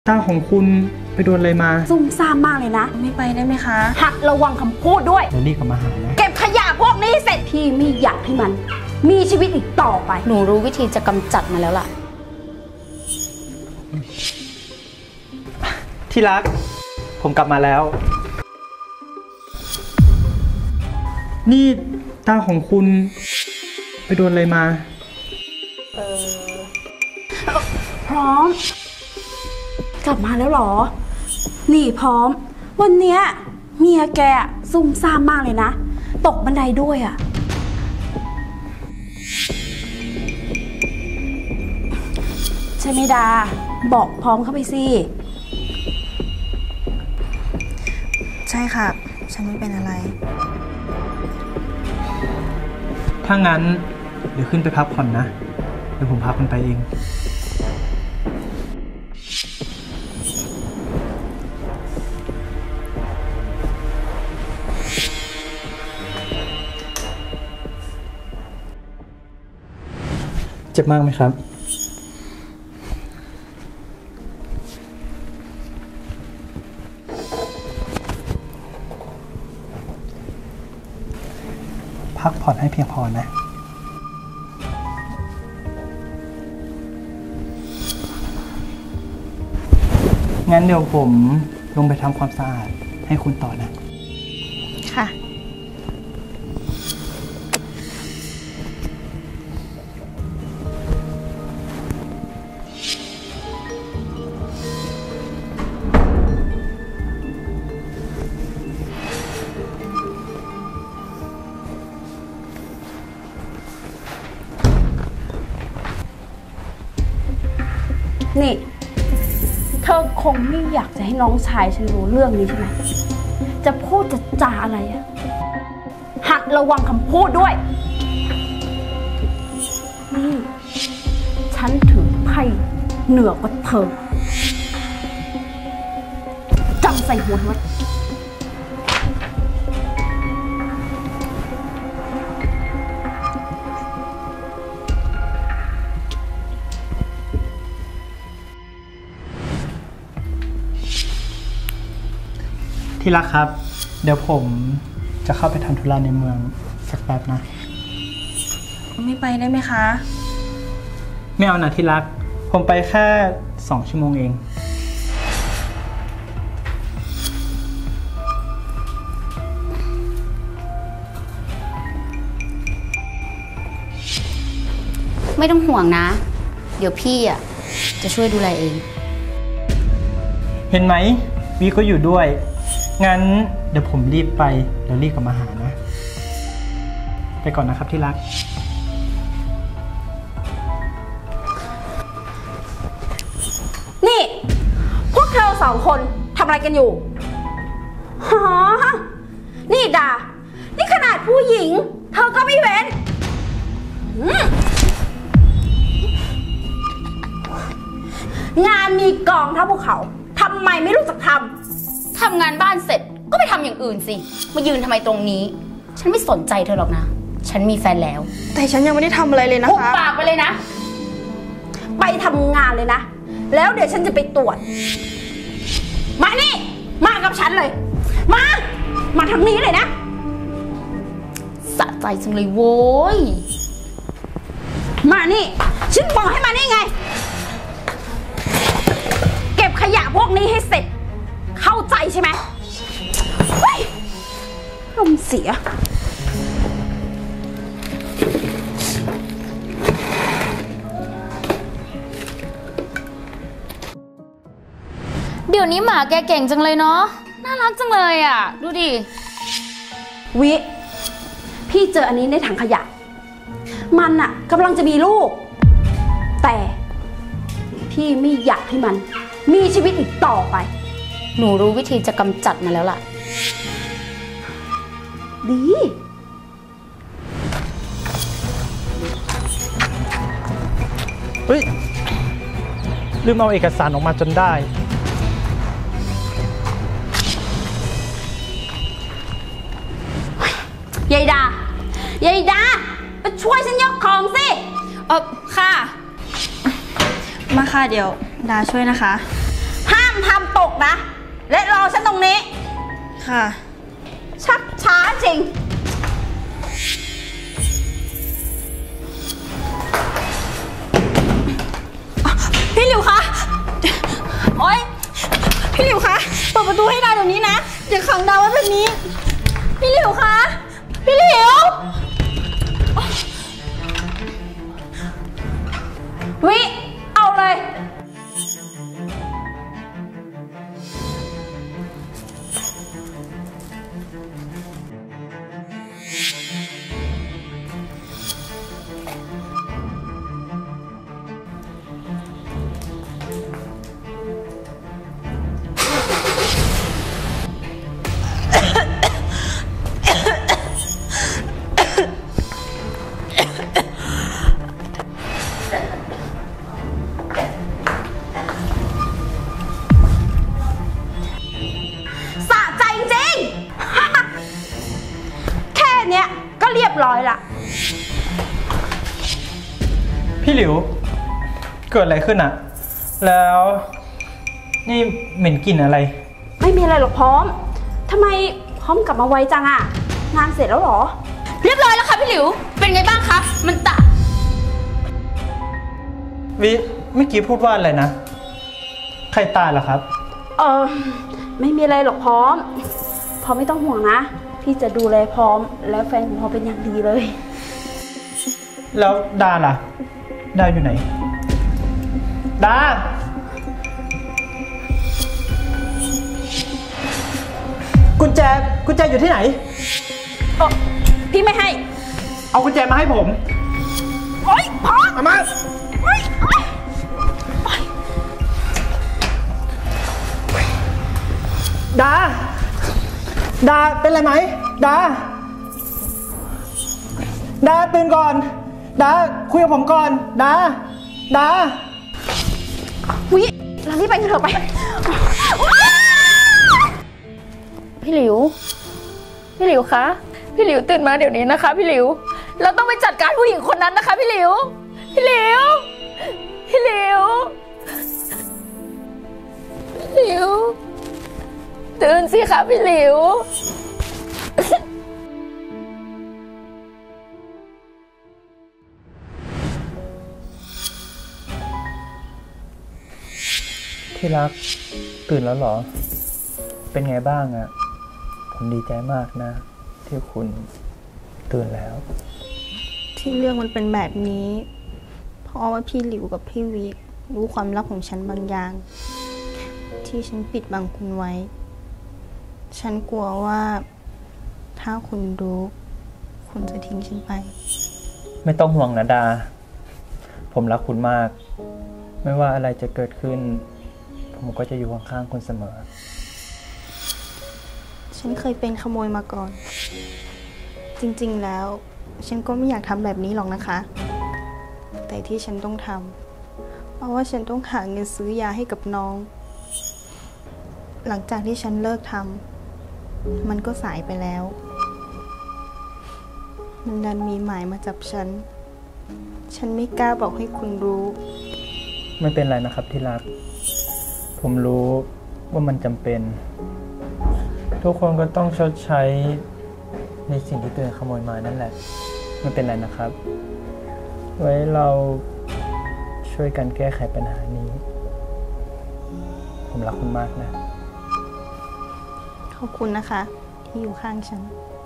ตาของคุณไปโดนอะไรมาซุ่มซ่ามมากเลยนะไม่ไปได้ไหมคะหัดระวังคำพูดด้วยเดี๋ยวรีบกลับมาหานะเก็บขยะพวกนี้เสร็จพี่ไม่อยากให้มันมีชีวิตอีกต่อไปหนูรู้วิธีจะกำจัดมาแล้วล่ะที่รักผมกลับมาแล้วนี่ตาของคุณไปโดนอะไรมาพร้อมกลับมาแล้วหรอนี่พร้อมวันเนี้ยเมียแกซุ่มซ่ามมากเลยนะตกบันไดด้วยอ่ะใช่ไหมดาบอกพร้อมเข้าไปสิใช่ค่ะฉันไม่เป็นอะไรถ้างั้นเดี๋ยวขึ้นไปพักผ่อนนะเดี๋ยวผมพาคุณไปเองเจ็บมากไหมครับพักผ่อนให้เพียงพอนะงั้นเดี๋ยวผมลงไปทำความสะอาดให้คุณต่อนะค่ะนี่เธอคงไม่อยากจะให้น้องชายฉันรู้เรื่องนี้ใช่ไหมจะพูดจะจาอะไรอะหัดระวังคำพูดด้วยนี่ฉันถือไพ่เหนือกว่าเธอจำใส่หัวไว้ที่รักครับเดี๋ยวผมจะเข้าไปทำธุระในเมืองสักแป๊บนะไม่ไปได้ไหมคะไม่เอานะที่รักผมไปแค่2 ชั่วโมงเองไม่ต้องห่วงนะเดี๋ยวพี่จะช่วยดูแลเองเห็นไหมวีก็อยู่ด้วยงั้นเดี๋ยวผมรีบไปเดี๋ยวรีบกลับมาหานะไปก่อนนะครับที่รักนี่พวกเธอ2 คนทำอะไรกันอยู่ฮะนี่ดานี่ขนาดผู้หญิงเธอก็ไม่เว้นงานมีกองเท่าภูเขาทำไมไม่รู้จักทำงานบ้านเสร็จก็ไปทำอย่างอื่นสิมายืนทำไมตรงนี้ฉันไม่สนใจเธอหรอกนะฉันมีแฟนแล้วแต่ฉันยังไม่ได้ทำอะไรเลยนะคะหุบปากไปเลยนะไปทำงานเลยนะแล้วเดี๋ยวฉันจะไปตรวจมานี่มากับฉันเลยมาทางนี้เลยนะสะใจจังเลยโว้ยมานี่ฉันบอกให้มานี่ไงเก็บขยะพวกนี้ให้เสร็จเข้าใจใช่ไหมเฮ้ยลมเสียเดี๋ยวนี้หมาแกเก่งจังเลยเนาะน่ารักจังเลยดูดิวิพี่เจออันนี้ในถังขยะมันกำลังจะมีลูกแต่พี่ไม่อยากให้มันมีชีวิตอีกต่อไปหนูรู้วิธีจะกำจัดมาแล้วล่ะดีเฮ้ยลืมเอาเอกสารออกมาจนได้ยายดามาช่วยฉันยกของสิค่ะมาค่ะเดี๋ยวดาช่วยนะคะฮะงทำตกนะ และรอฉันตรงนี้ค่ะชักช้าจริงพี่หลิวคะ โอ๊ย พี่หลิวคะ เปิดประตูให้ดาวเดี๋ยวนี้นะ อย่าขังดาวไว้แบบนี้ พี่หลิวคะ พี่หลิววิเอาเลย สะใจจริง แค่เนี้ยก็เรียบร้อยละพี่หลิว เกิดอะไรขึ้นอะแล้วนี่เหม็นกลิ่นอะไรไม่มีอะไรหรอกพร้อม ทำไมพร้อมกลับมาไวจังอะงานเสร็จแล้วเหรอเรียบร้อยแล้วค่ะพี่หลิว เป็นไงบ้างคะ มันตะวิเมื่อกี้พูดว่าอะไรนะ ใครตายเหรอครับไม่มีอะไรหรอกพร้อม พร้อมไม่ต้องห่วงนะ พี่จะดูแลพร้อมและแฟนของพร้อมเป็นอย่างดีเลยแล้วดาล่ะ ดาอยู่ไหน ดา กุญแจอยู่ที่ไหนพี่ไม่ให้เอากุญแจมาให้ผมโอ๊ยพร้อมเอามาโอ๊ยโอ๊ยดา ดาเป็นไรไหม ดา ดาตื่นก่อน ดาคุยกับผมก่อน ดา ดาวิเรารีบไปกันเถอะไปพี่หลิว พี่หลิวคะ พี่หลิวตื่นมาเดี๋ยวนี้นะคะ พี่หลิว เราต้องไปจัดการผู้หญิงคนนั้นนะคะ พี่หลิว พี่หลิว พี่หลิว พี่หลิว ตื่นสิคะพี่หลิวที่รักตื่นแล้วเหรอ เป็นไงบ้างอะผมดีใจมากนะ ที่คุณตื่นแล้วที่เรื่องมันเป็นแบบนี้ เพราะว่าพี่หลิวกับพี่วิรู้ความลับของฉันบางอย่าง ที่ฉันปิดบังคุณไว้ ฉันกลัวว่าถ้าคุณรู้ คุณจะทิ้งฉันไปไม่ต้องห่วงนะดา ผมรักคุณมาก ไม่ว่าอะไรจะเกิดขึ้น ผมก็จะอยู่ข้างๆคุณเสมอฉันเคยเป็นขโมยมาก่อน จริงๆแล้ว ฉันก็ไม่อยากทำแบบนี้หรอกนะคะ แต่ที่ฉันต้องทำเพราะว่าฉันต้องหาเงินซื้อยาให้กับน้อง หลังจากที่ฉันเลิกทำมันก็สายไปแล้ว มันดันมีหมายมาจับฉัน ฉันไม่กล้าบอกให้คุณรู้ไม่เป็นไรนะครับที่รัก ผมรู้ว่ามันจำเป็น ทุกคนก็ต้องชดใช้ในสิ่งที่ตัวเองขโมยมานั่นแหละ ไม่เป็นไรนะครับ ไว้เราช่วยกันแก้ไขปัญหานี้ ผมรักคุณมากนะขอบคุณนะคะ ที่อยู่ข้างฉัน